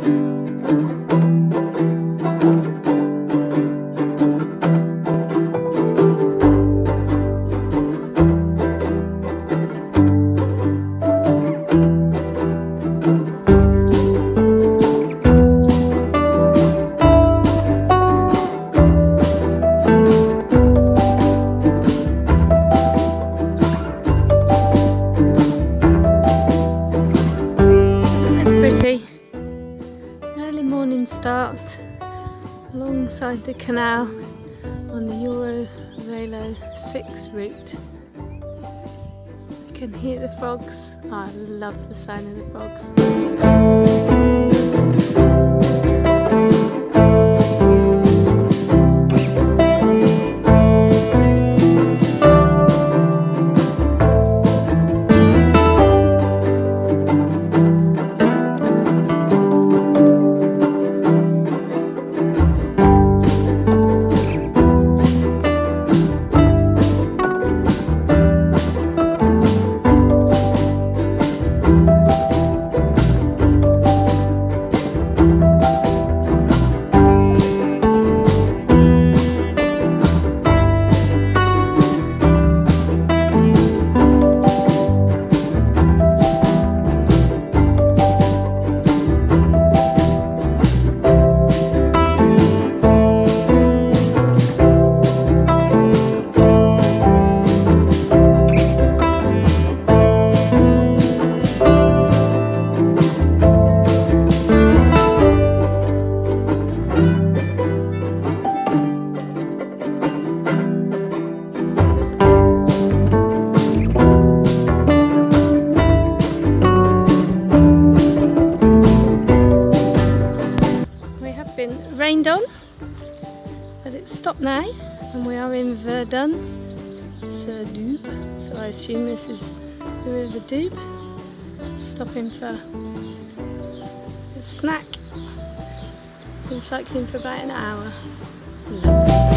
Start alongside the canal on the Euro Vélo 6 route. I can hear the frogs. Oh, I love the sound of the frogs. Rained on, but it's stopped now and we are in Verdun, so I assume this is the River Doubs. Just stopping for a snack. Been cycling for about an hour. Lovely.